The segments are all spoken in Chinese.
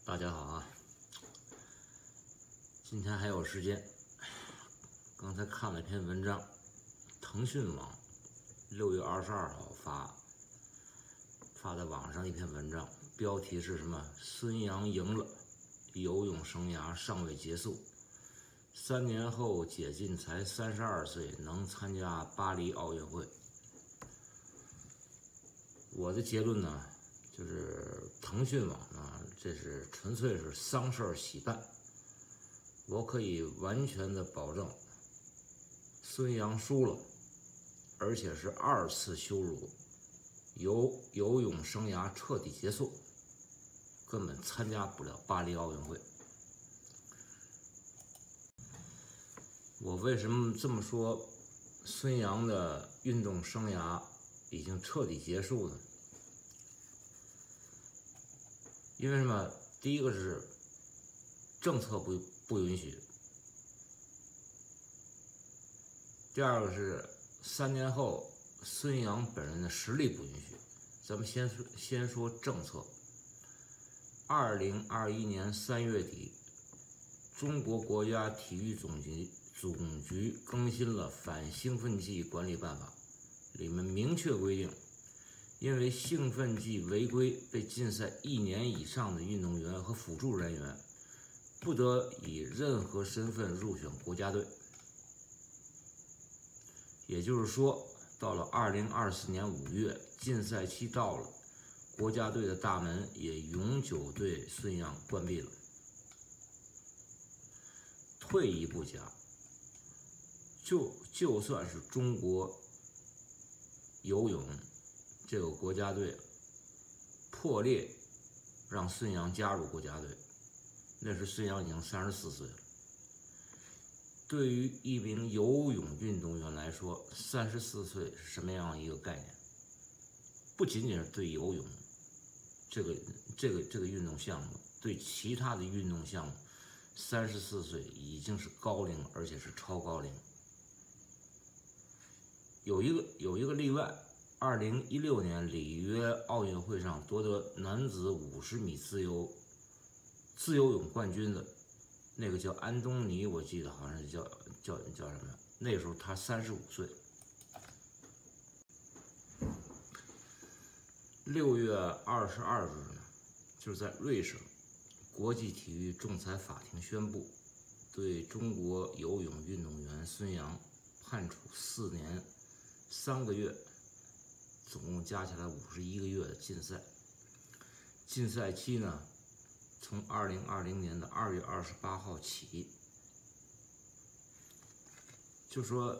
大家好啊！今天还有时间，刚才看了一篇文章，腾讯网6月22号发在网上一篇文章，标题是什么？孙杨赢了，游泳生涯尚未结束，3年后解禁才32岁，能参加巴黎奥运会。我的结论呢，就是腾讯网呢，这是纯粹是丧事喜办。我可以完全的保证，孙杨输了，而且是2次羞辱，游泳生涯彻底结束，根本参加不了巴黎奥运会。我为什么这么说？孙杨的运动生涯已经彻底结束呢？因为什么？第一个是政策不允许，第二个是3年后孙杨本人的实力不允许。咱们先说政策。2021年3月底，中国国家体育总局更新了反兴奋剂管理办法，里面明确规定，因为兴奋剂违规被禁赛1年以上的运动员和辅助人员，不得以任何身份入选国家队。也就是说，到了2024年5月，禁赛期到了，国家队的大门也永久对孙杨关闭了。退一步讲，就算是中国游泳这个国家队破裂，让孙杨加入国家队，那时孙杨已经34岁了。对于一名游泳运动员来说，34岁是什么样一个概念？不仅仅是对游泳这个运动项目，对其他的运动项目，34岁已经是高龄，而且是超高龄。有一个例外，2016年里约奥运会上夺得男子50米自由泳冠军的那个叫安东尼，我记得好像是叫什么？那时候他35岁。6月22日呢，就是在瑞士国际体育仲裁法庭宣布，对中国游泳运动员孙杨判处4年3个月，总共加起来51个月的禁赛。禁赛期呢，从2020年的2月28号起。就说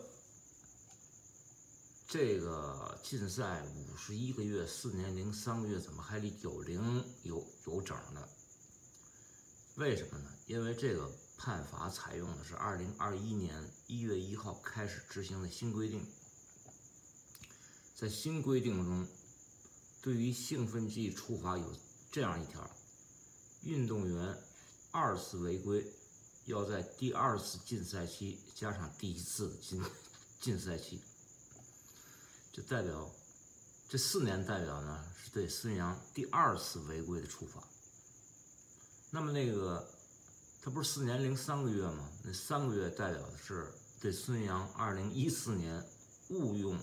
这个禁赛51个月，4年零3个月，怎么还有整的？为什么呢？因为这个判罚采用的是2021年1月1号开始执行的新规定。在新规定中，对于兴奋剂处罚有这样一条：运动员2次违规，要在第2次禁赛期加上第1次的禁赛期。这代表这4年代表呢，是对孙杨第2次违规的处罚。那么那个他不是4年零3个月吗？那3个月代表的是对孙杨2014年误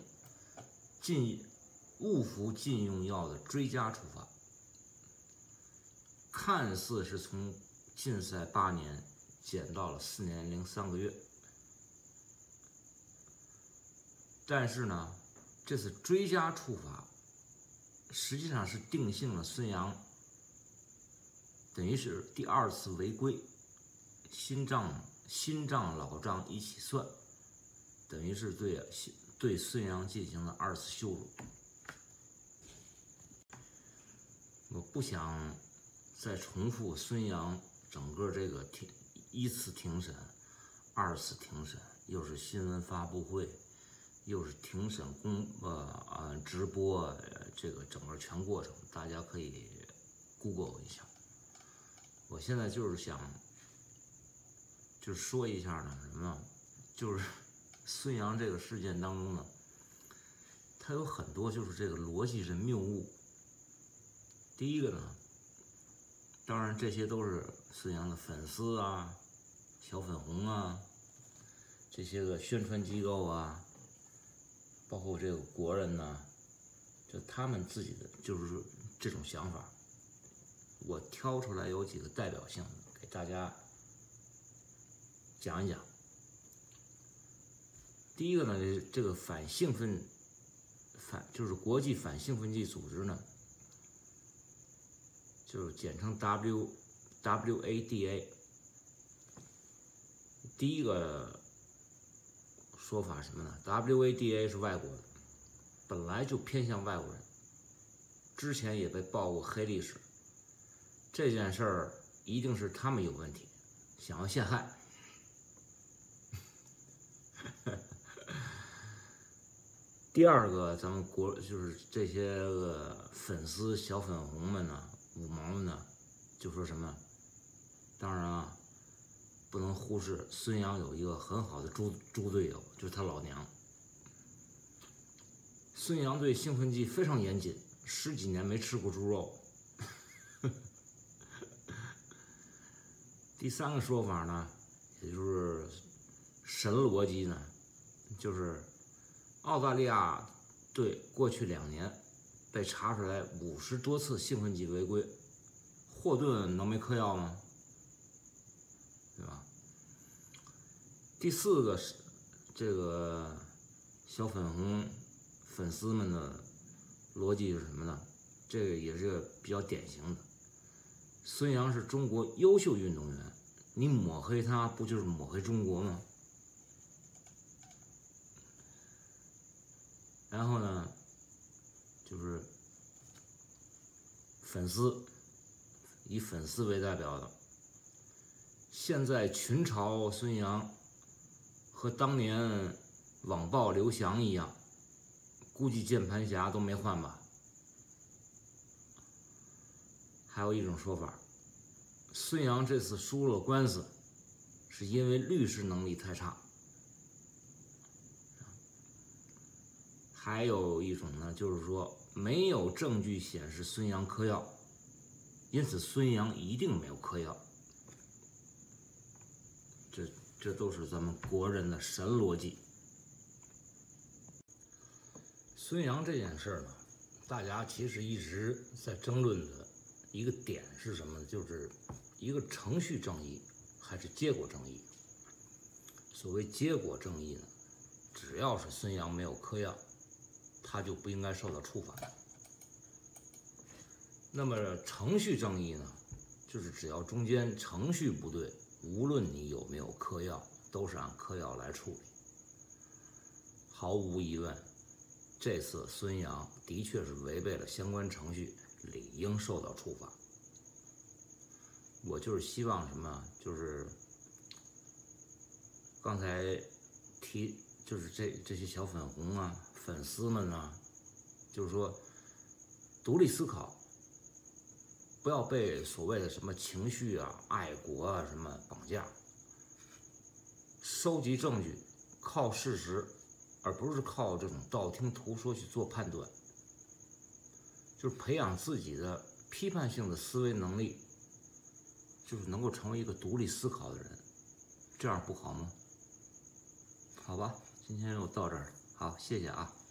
服禁用药的追加处罚。看似是从禁赛8年减到了4年零3个月，但是呢，这次追加处罚实际上是定性了孙杨等于是第2次违规，新账老账一起算，等于是对孙杨进行了2次羞辱。我不想再重复孙杨整个这个1次庭审、2次庭审，又是新闻发布会，又是庭审直播，这个整个全过程，大家可以 Google 一下。我现在就是想，说一下呢，什么，就是孙杨这个事件当中呢，它有很多就是这个逻辑是谬误。第一个呢， 当然，这些都是孙杨的粉丝啊、小粉红啊，这些个宣传机构啊，包括这个国人呢，就他们自己的就是这种想法。我挑出来有几个代表性的，给大家讲一讲。第一个呢，这个就是国际反兴奋剂组织呢，就是简称 WADA。第一个说法什么呢 ？WADA 是外国的，本来就偏向外国人，之前也被报过黑历史。这件事儿一定是他们有问题，想要陷害。第二个，咱们就是这些个粉丝小粉红们呢，五毛们呢，就说什么？当然啊，不能忽视孙杨有一个很好的猪队友，就是他老娘。孙杨对兴奋剂非常严谨，10几年没吃过猪肉。第三个说法呢，也就是神逻辑呢，就是澳大利亚队过去2年被查出来50多次兴奋剂违规，霍顿能没嗑药吗？对吧？第四个是这个小粉红粉丝们的逻辑是什么呢？这个也是比较典型的。孙杨是中国优秀运动员，你抹黑他不就是抹黑中国吗？然后呢，就是粉丝，以粉丝为代表的，现在群嘲孙杨，和当年网暴刘翔一样，估计键盘侠都没换吧。还有一种说法，孙杨这次输了官司，是因为律师能力太差。还有一种呢，就是说没有证据显示孙杨嗑药，因此孙杨一定没有嗑药。这都是咱们国人的神逻辑。孙杨这件事呢，大家其实一直在争论的一个点是什么呢？就是一个程序正义还是结果正义。所谓结果正义呢，只要是孙杨没有嗑药，他就不应该受到处罚。那么程序正义呢，就是只要中间程序不对，无论你有没有嗑药，都是按嗑药来处理。毫无疑问，这次孙杨的确是违背了相关程序，理应受到处罚。我就是希望什么，就是刚才提，就是这些小粉红啊、粉丝们啊，就是说独立思考，不要被所谓的什么情绪啊、爱国啊什么绑架。收集证据，靠事实，而不是靠这种道听途说去做判断。就是培养自己的批判性的思维能力，就是能够成为一个独立思考的人，这样不好吗？好吧，今天就到这儿，好，谢谢啊。